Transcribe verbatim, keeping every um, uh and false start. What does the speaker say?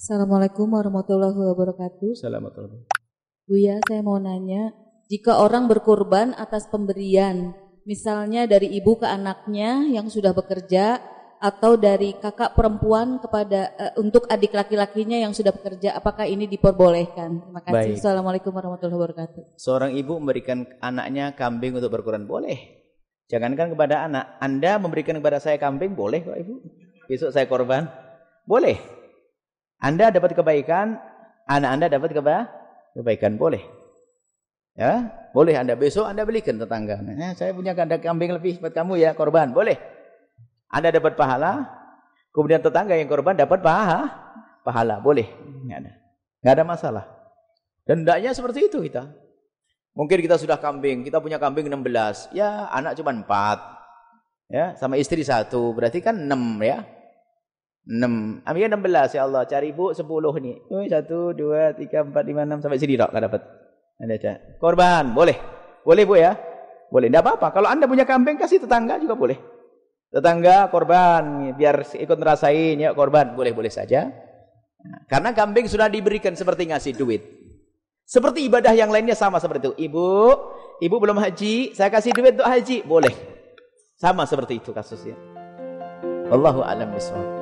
Assalamualaikum warahmatullahi wabarakatuh. Assalamualaikum. Buya, saya mau nanya, jika orang berkurban atas pemberian, misalnya dari ibu ke anaknya yang sudah bekerja, atau dari kakak perempuan kepada uh, untuk adik laki-lakinya yang sudah bekerja, apakah ini diperbolehkan? Terima kasih. Baik. Assalamualaikum warahmatullahi wabarakatuh. Seorang ibu memberikan anaknya kambing untuk berkurban, boleh. Jangankan kepada anak, Anda memberikan kepada saya kambing, boleh kok ibu. Besok saya korban, boleh. Anda dapat kebaikan, anak Anda dapat keba kebaikan, boleh. Ya, boleh Anda besok Anda belikan tetangga. Nah, saya punya kambing lebih buat kamu ya, korban, boleh. Anda dapat pahala, kemudian tetangga yang korban dapat paha, pahala, boleh. Nggak ada, nggak ada masalah. Dan hendaknya seperti itu kita. Mungkin kita sudah kambing, kita punya kambing enam belas, ya anak cuma empat, ya sama istri satu, berarti kan enam ya. enam, ambilnya enam belas ya Allah, cari ibu sepuluh nih. Oh, satu, dua, tiga, empat, lima, enam, sampai sini dok, nggak dapat. Anda ada. Korban, boleh. Boleh bu ya? Boleh, enggak apa-apa. Kalau Anda punya kambing, kasih tetangga juga boleh. Tetangga korban, biar ikut ngerasain ya korban, boleh-boleh saja. Karena kambing sudah diberikan seperti ngasih duit. Seperti ibadah yang lainnya sama seperti itu. Ibu, ibu belum haji, saya kasih duit untuk haji, boleh. Sama seperti itu kasusnya. Wallahu a'lam bishawab.